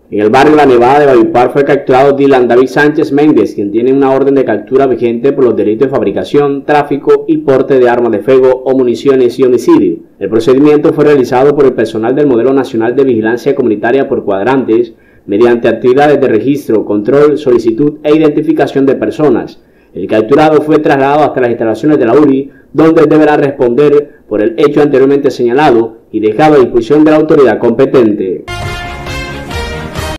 En el barrio La Nevada de Valledupar fue capturado Dylan David Sánchez Méndez, quien tiene una orden de captura vigente por los delitos de fabricación, tráfico y porte de armas de fuego o municiones y homicidio. El procedimiento fue realizado por el personal del Modelo Nacional de Vigilancia Comunitaria por cuadrantes, mediante actividades de registro, control, solicitud e identificación de personas. El capturado fue trasladado hasta las instalaciones de la URI, donde deberá responder por el hecho anteriormente señalado y dejado a disposición de la autoridad competente.